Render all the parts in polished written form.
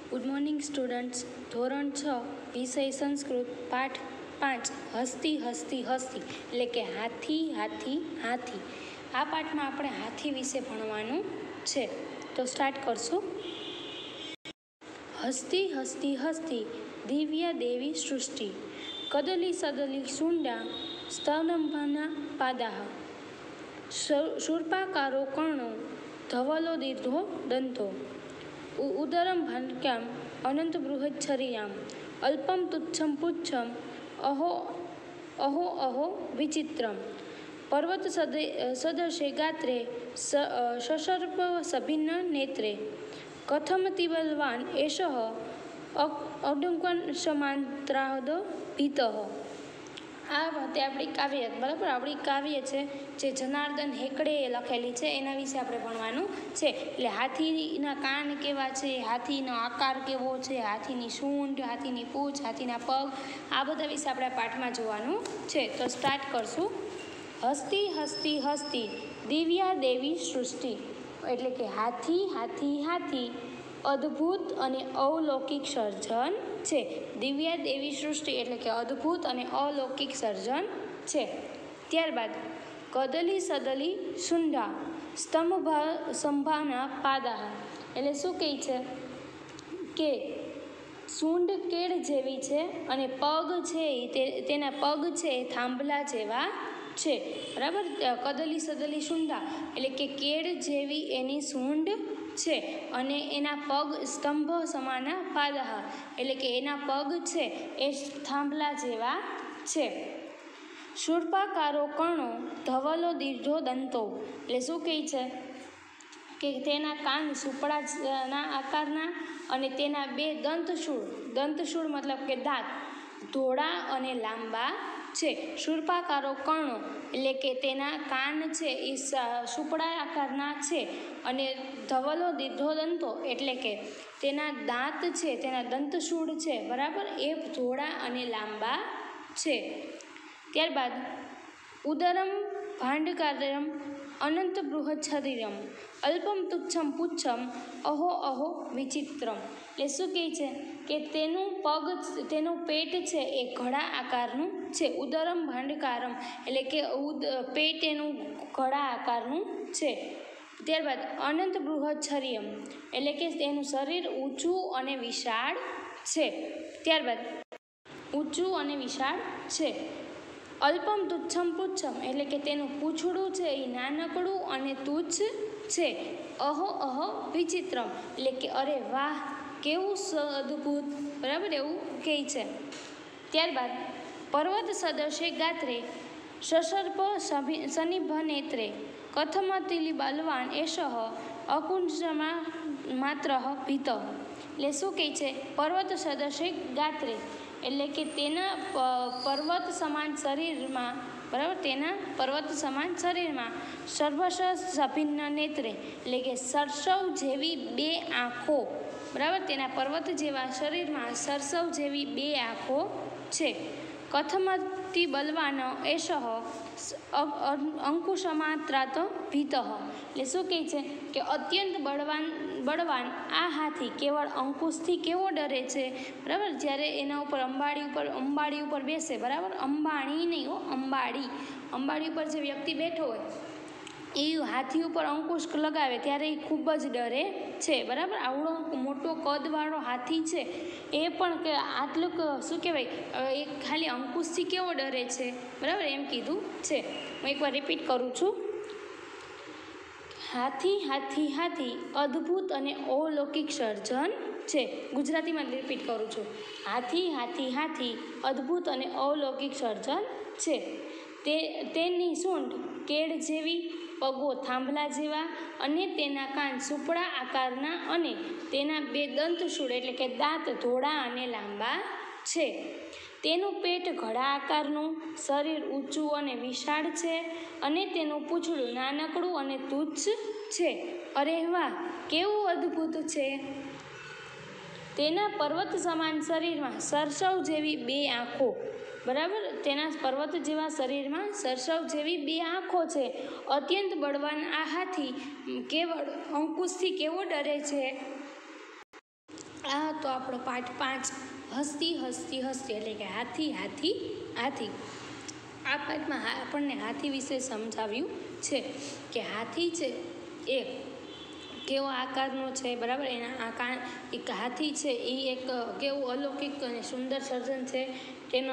Good morning students. ધોરણ 6 વિષય સંસ્કૃત પાઠ 5 હસ્તી હસ્તી હસ્તી એટલે કે હાથી હાથી હાથી. આ પાઠમાં આપણે હાથી વિશે ભણવાનું છે. તો સ્ટાર્ટ કરશું. હસ્તી હસ્તી હસ્તી દિવ્ય દેવી સૃષ્ટિ કદલી સદલી શુંડા સ્તનંભના પાદાહ શૂર્પાકારો કર્ણો ધવલો દીર્ઘો દંતો ઉદરમ ભાનક્યામ અનંત બૃહચ્છરિયામ અલ્પમ તુચ્છમ પુચ્છમ અહો અહો અહો વિચિત્રમ પર્વત સદૃશે ગાત્રે સસર્પ સભિન્ન નેત્રે કથમતિ બલવાન એષઃ અડંકન સમાંતરાદ ભીતઃ. આ વખતે આપણી કાવ્ય, બરાબર, આપણી કાવ્ય છે જે જનાર્દન હેકડેએ લખેલી છે, એના વિશે આપણે ભણવાનું છે. એટલે હાથીના કાન કેવા છે, હાથીનો આકાર કેવો છે, હાથીની સૂંઢ, હાથીની પૂંછ, હાથીના પગ, આ બધા વિશે આપણે પાઠમાં જોવાનું છે. તો સ્ટાર્ટ કરશું. હસ્તી હસ્તી હસ્તી દિવ્યા દેવી સૃષ્ટિ એટલે કે હાથી હાથી હાથી અદ્ભુત અને અલૌકિક સર્જન છે. દિવ્ય દેવી સૃષ્ટિ એટલે કે અદ્ભુત અને અલૌકિક સર્જન છે. ત્યારબાદ કદલી સદલી શુંડા સ્તંભાના પાદાહ એટલે શું કહે છે કે સૂંઢ કેળ જેવી છે અને પગ છે તેના પગ છે થાંભલા જેવા છે, બરાબર. કદલી સદલી શુંડા એટલે કે કેળ જેવી એની સૂંઢ છે અને એના પગ સ્તંભ સમાના પાદાહ એટલે કે એના પગ છે એ થાંભલા જેવા છે. શૂર્પાકારો કર્ણો ધવલો દીર્ઘો દંતો એટલે શું કહે છે કે તેના કાન સુપડાના આકારના અને તેના બે દંતશૂળ મતલબ કે દાંત ધોળા અને લાંબા છે. શૂર્પાકારો કર્ણો એટલે કે તેના કાન છે એ સુપડા આકારના છે અને ધવલો દીર્ઘો દંતો એટલે કે તેના દાંત છે, તેના દંતશૂળ છે, બરાબર, એ ધોળા અને લાંબા છે. ત્યારબાદ ઉદરમ ભાંડકારમ અનંત બૃહચ્છરિયમ અલ્પમ તુચ્છમ પુચ્છમ અહો અહો વિચિત્રમ એટલે શું કહે છે કે તેનું પેટ છે એ ઘડા આકારનું છે. ઉદરમ ભાંડકારમ એટલે કે પેટ એનું ઘડા આકારનું છે. ત્યારબાદ અનંત બૃહચ્છરિયમ એટલે કે તેનું શરીર ઊંચું અને વિશાળ છે. ત્યારબાદ ઊંચું અને વિશાળ છે. અલ્પમ તુચ્છમ પુચ્છમ એટલે કે તેનું પૂંછડું છે એ નાનકડું અને તુચ્છ છે. અહો અહો વિચિત્રમ એટલે કે અરે વાહ, કેવું અદ્ભુત, બરાબર, એવું કહે છે. ત્યારબાદ પર્વત સદૃશે ગાત્રે સસર્પ સનિભ નેત્રે કથમતિલી બલવાન એષઃ અકુંજમાં માત્ર ભીત એટલે શું કહે છે પર્વત સદૃશે ગાત્રે એટલે કે તેના પર્વત સમાન શરીરમાં, બરાબર, તેના પર્વત સમાન શરીરમાં સર્વશ સભિન્ન નેત્રે એટલે કે સરસવ જેવી બે આંખો, બરાબર, તેના પર્વત જેવા શરીરમાં સરસવ જેવી બે આંખો છે. કથમતી બલવાન એષઃ અંકુશમાત્રાત ભીતઃ એટલે શું કહે છે કે અત્યંત બળવાન આ હાથી કેવળ અંકુશથી કેવો ડરે છે, બરાબર, જ્યારે એના ઉપર અંબાડી ઉપર બેસે, બરાબર, અંબાણી નહીં હો, અંબાડી ઉપર જે વ્યક્તિ બેઠો હોય એ હાથી ઉપર અંકુશ લગાવે ત્યારે એ ખૂબ જ ડરે છે, બરાબર. આવડો મોટો કદવાળો હાથી છે એ પણ કે આટલું શું કહેવાય એ ખાલી અંકુશથી કેવો ડરે છે, બરાબર, એમ કીધું છે. હું એકવાર રિપીટ કરું છું. હાથી હાથી હાથી અદ્ભુત અને અલૌકિક સર્જન છે. ગુજરાતીમાં રિપીટ કરું છું. હાથી હાથી હાથી અદ્ભુત અને અલૌકિક સર્જન છે. તેની સૂંઢ કેળ જેવી, પગો થાંભલા જેવા અને તેના કાન સુપડા આકારના અને તેના બે દંતશૂળ એટલે કે દાંત ધોળા અને લાંબા છે. તેનું પેટ ઘડા આકારનું, શરીર ઊંચું અને વિશાળ છે અને તેનું પૂંછડું નાનકડું અને તુચ્છ છે. અરે વાહ, કેવું અદ્ભુત છે. તેના પર્વત સમાન શરીરમાં સરસવ જેવી બે આંખો, બરાબર, તેના પર્વત જેવા શરીરમાં સરસવ જેવી બે આંખો છે. અત્યંત બળવાન આ હાથી કેવળ અંકુશથી કેવો ડરે છે, આ તો આપણો પાઠ 5 હસ્તી હસ્તી હસ્તી એટલે કે હાથી હાથી હાથી. આ પાઠમાં આપણને હાથી વિશે સમજાવ્યું છે કે હાથી છે એ કેવો આકારનો છે, બરાબર. એના એક હાથી છે એ એક કેવું અલૌકિક અને સુંદર સર્જન છે. તેનો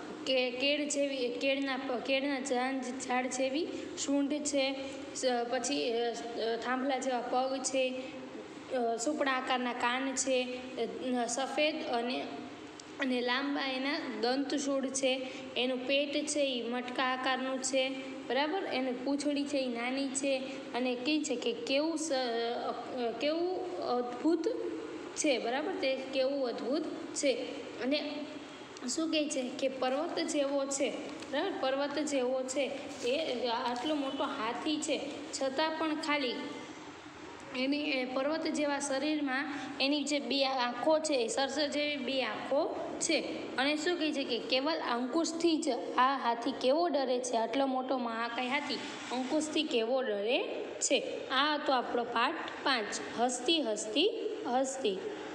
કેળના ઝાડ જેવી સૂંઢ છે, પછી થાંભલા જેવા પગ છે, સુપડા આકારના કાન છે, સફેદ અને લાંબા એના દંતશૂળ છે. એનું પેટ છે એ મટકા આકારનું છે, બરાબર. એની પૂંછડી છે એ નાની છે અને કહે છે કે કેવું અદ્ભુત છે, બરાબર. તે કેવું અદ્ભુત છે. અને શું કહે છે કે પર્વત જેવો છે, બરાબર. પર્વત જેવો છે એ આટલો મોટો હાથી છે છતાં પણ ખાલી એની પર્વત જેવા શરીરમાં એની જે 2 આંખો છે એ સરસર જેવી 2 આંખો છે. અને શું કહે છે કે કેવલ અંકુશથી જ આ હાથી કેવો ડરે છે, આટલો મોટો મહાકાય હાથી અંકુશથી કેવો ડરે છે. આ હતો આપણો પાઠ 5 હસ્તી હસ્તી હસ્તી.